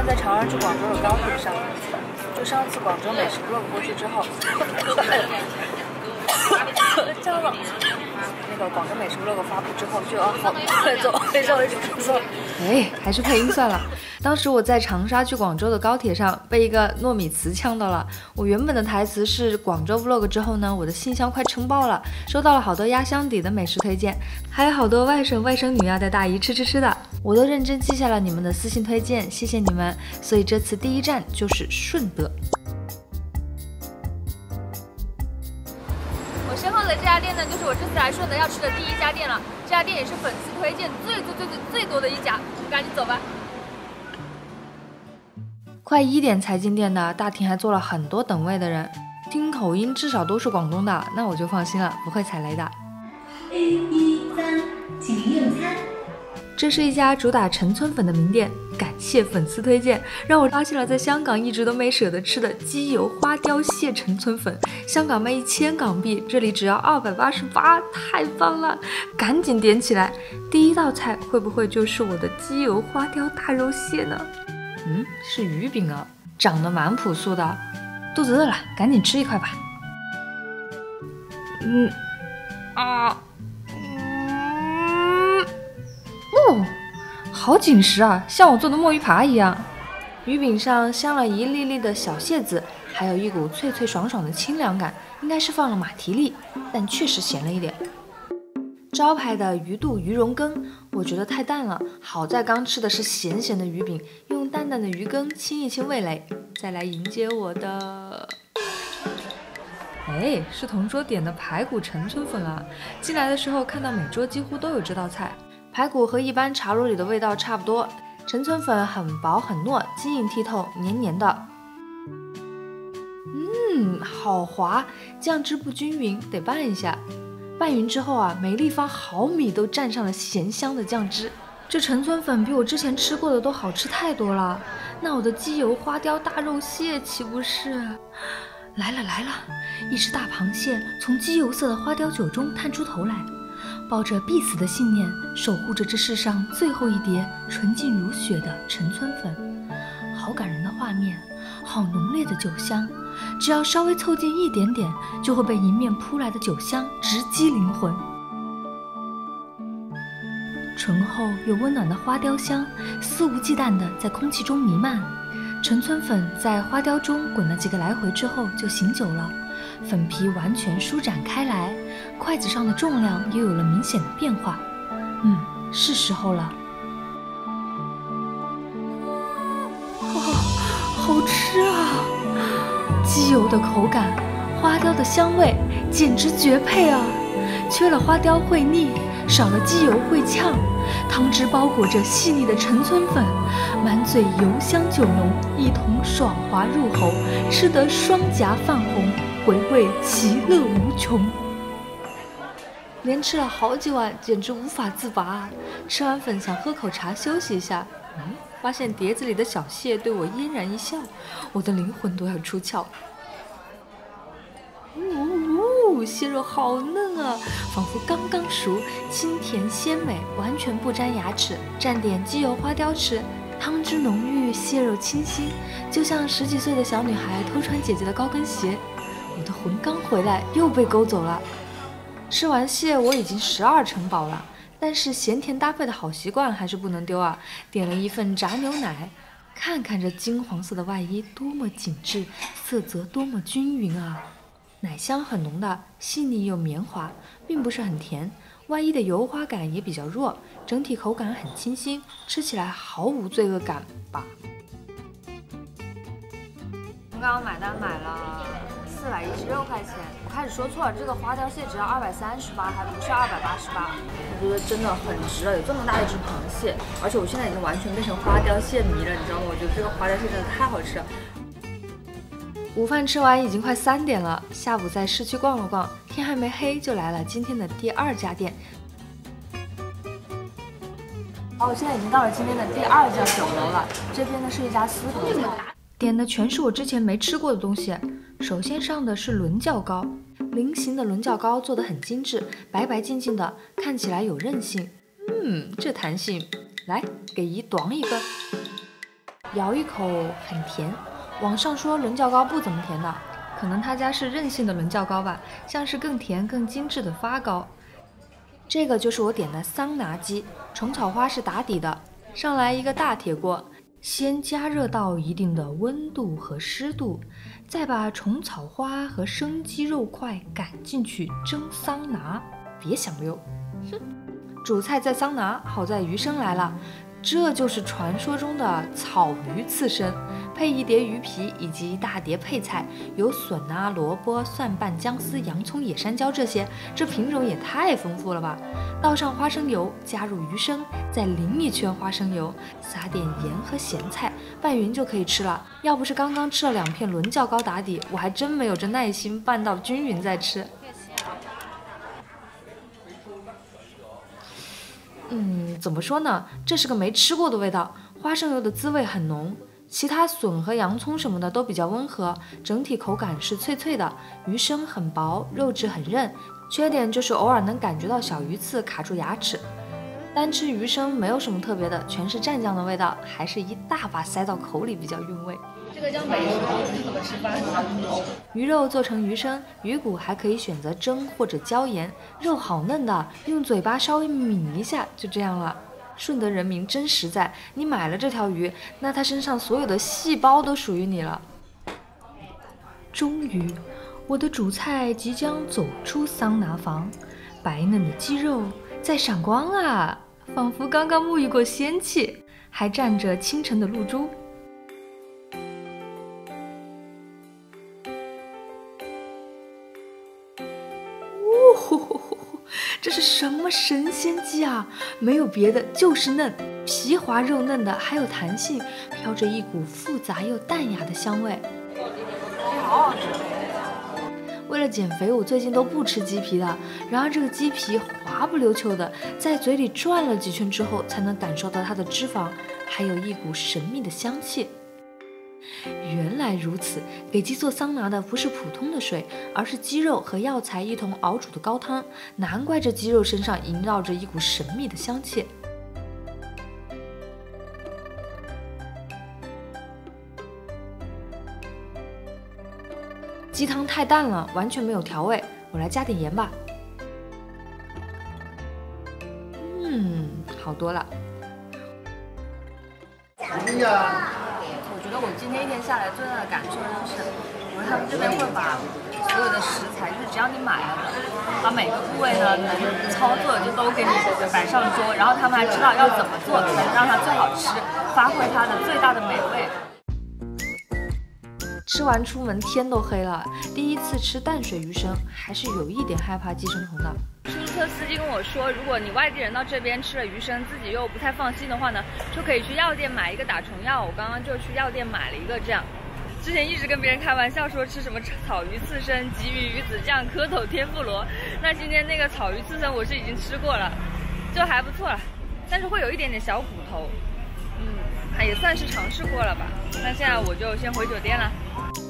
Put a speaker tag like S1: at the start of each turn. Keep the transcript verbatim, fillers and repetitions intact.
S1: 在长沙去广州的高铁上，就上次广州美食 vlog 过去之后，叫了那个广州美食 vlog 发布之后，就要好快走，非常一直咳嗽。
S2: 哎，还是配音算了。当时我在长沙去广州的高铁上被一个糯米糍呛到了。我原本的台词是广州 vlog 之后呢，我的信箱快撑爆了，收到了好多压箱底的美食推荐，还有好多外省外甥女要带大姨吃吃吃的，我都认真记下了你们的私信推荐，谢谢你们。所以这次第一站就是顺德。
S3: 我身后的这家店呢，就是我这次来顺德要吃的第一家店了。这家店也是粉丝推荐最最最最最多的一家，我们赶紧走吧。
S2: 快一点才进店的，大厅还坐了很多等位的人，听口音至少都是广东的，那我就放心了，不会踩雷的。
S4: 一三，请您用餐。
S2: 这是一家主打陈村粉的名店，感谢粉丝推荐，让我发现了在香港一直都没舍得吃的鸡油花雕蟹陈村粉，香港卖一千港币，这里只要二百八十八，太棒了！赶紧点起来。第一道菜会不会就是我的鸡油花雕大肉蟹呢？嗯，是鱼饼啊，长得蛮朴素的。肚子饿了，赶紧吃一块吧。嗯，啊。哦，好紧实啊，像我做的墨鱼扒一样。鱼饼上镶了一粒粒的小蟹子，还有一股脆脆爽爽的清凉感，应该是放了马蹄粒，但确实咸了一点。招牌的鱼肚鱼蓉羹，我觉得太淡了，好在刚吃的是咸咸的鱼饼，用淡淡的鱼羹清一清味蕾。再来迎接我的，哎，是同桌点的排骨陈村粉啊！进来的时候看到每桌几乎都有这道菜。排骨和一般茶卤里的味道差不多，陈村粉很薄很糯，晶莹剔透，黏黏的。嗯，好滑，酱汁不均匀，得拌一下。拌匀之后啊，每立方毫米都蘸上了咸香的酱汁。这陈村粉比我之前吃过的都好吃太多了。那我的鸡油花雕大肉蟹岂不是？来了来了，一只大螃蟹从鸡油色的花雕酒中探出头来。抱着必死的信念，守护着这世上最后一碟纯净如雪的陈村粉，好感人的画面，好浓烈的酒香，只要稍微凑近一点点，就会被迎面扑来的酒香直击灵魂。醇厚又温暖的花雕香，肆无忌惮地在空气中弥漫。陈村粉在花雕中滚了几个来回之后就醒酒了，粉皮完全舒展开来，筷子上的重量也有了明显的变化。嗯，是时候了。哦，好吃啊！鸡油的口感，花雕的香味，简直绝配啊！缺了花雕会腻，少了鸡油会呛。汤汁包裹着细腻的陈村粉，满嘴油香酒浓，一同爽滑入喉，吃得双颊泛红，回味其乐无穷。连吃了好几碗，简直无法自拔啊！吃完粉想喝口茶休息一下，嗯，发现碟子里的小蟹对我嫣然一笑，我的灵魂都要出窍。呜呜，蟹肉好嫩啊，仿佛刚刚熟，清甜鲜美，完全不沾牙齿。蘸点鸡油花雕吃，汤汁浓郁，蟹肉清新，就像十几岁的小女孩偷穿姐姐的高跟鞋。我的魂刚回来，又被勾走了。吃完蟹，我已经十二成饱了，但是咸甜搭配的好习惯还是不能丢啊！点了一份炸牛奶，看看这金黄色的外衣多么紧致，色泽多么均匀啊！奶香很浓的，细腻又绵滑，并不是很甜。外衣的油花感也比较弱，整体口感很清新，吃起来毫无罪恶感吧。刚刚买单买了四百一十六块钱，我开始说错了，这个花雕蟹只要二百三十八，还不是二百八十八。我觉得真的很值了，有这么大一只螃蟹，而且我现在已经完全变成花雕蟹迷了，你知道吗？我觉得这个花雕蟹真的太好吃了。午饭吃完已经快三点了，下午在市区逛了逛，天还没黑就来了今天的第二家店。好，我现在已经到了今天的第二家酒楼了，这边呢是一家私房菜，点的全是我之前没吃过的东西。首先上的是轮角糕，菱形的轮角糕做得很精致，白白净净的，看起来有韧性。嗯，这弹性，来给姨端一个。 咬一口很甜。网上说伦教糕不怎么甜的，可能他家是任性的伦教糕吧，像是更甜更精致的发糕。这个就是我点的桑拿鸡，虫草花是打底的，上来一个大铁锅，先加热到一定的温度和湿度，再把虫草花和生鸡肉块赶进去蒸桑拿，别想溜。哼，主菜在桑拿，好在鱼生来了，这就是传说中的草鱼刺身，配一碟鱼皮以及一大碟配菜，有笋啊、萝卜、蒜瓣、姜丝、洋葱、野山椒这些，这品种也太丰富了吧！倒上花生油，加入鱼生，再淋一圈花生油，撒点盐和咸菜，拌匀就可以吃了。要不是刚刚吃了两片伦教糕打底，我还真没有这耐心拌到均匀再吃。嗯，怎么说呢？这是个没吃过的味道，花生油的滋味很浓，其他笋和洋葱什么的都比较温和，整体口感是脆脆的，鱼生很薄，肉质很韧，缺点就是偶尔能感觉到小鱼刺卡住牙齿。单吃鱼生没有什么特别的，全是蘸酱的味道，还是一大把塞到口里比较韵味。
S3: 这个江北是怎么吃法？
S2: 鱼肉做成鱼生，鱼骨还可以选择蒸或者椒盐，肉好嫩的，用嘴巴稍微抿一下就这样了。顺德人民真实在，你买了这条鱼，那它身上所有的细胞都属于你了。终于，我的主菜即将走出桑拿房，白嫩的鸡肉在闪光啊，仿佛刚刚沐浴过仙气，还蘸着清晨的露珠。哦，这是什么神仙鸡啊！没有别的，就是嫩，皮滑肉嫩的，还有弹性，飘着一股复杂又淡雅的香味。
S1: 好好吃。
S2: 为了减肥，我最近都不吃鸡皮的。然而这个鸡皮滑不溜秋的，在嘴里转了几圈之后，才能感受到它的脂肪，还有一股神秘的香气。原来如此，给鸡做桑拿的不是普通的水，而是鸡肉和药材一同熬煮的高汤，难怪这鸡肉身上萦绕着一股神秘的香气。鸡汤太淡了，完全没有调味，我来加点盐吧。嗯，好多了。
S1: 我觉得我今天一天下来最大的感受就是，我说他们这边会把所有的食材，就是只要你买了的，把每个部位呢能操作就都给你摆上桌，然后他们还知道要怎么做才能让它最好吃，发挥它的最大的美味。
S2: 吃完出门天都黑了，第一次吃淡水鱼生，还是有一点害怕寄生虫的。
S3: 出租车司机跟我说，如果你外地人到这边吃了鱼生，自己又不太放心的话呢，就可以去药店买一个打虫药。我刚刚就去药店买了一个这样。之前一直跟别人开玩笑说吃什么草鱼刺身、鲫鱼鱼子酱、蝌蚪天妇罗，那今天那个草鱼刺身我是已经吃过了，就还不错了，但是会有一点点小骨头，嗯，也算是尝试过了吧。那现在我就先回酒店了。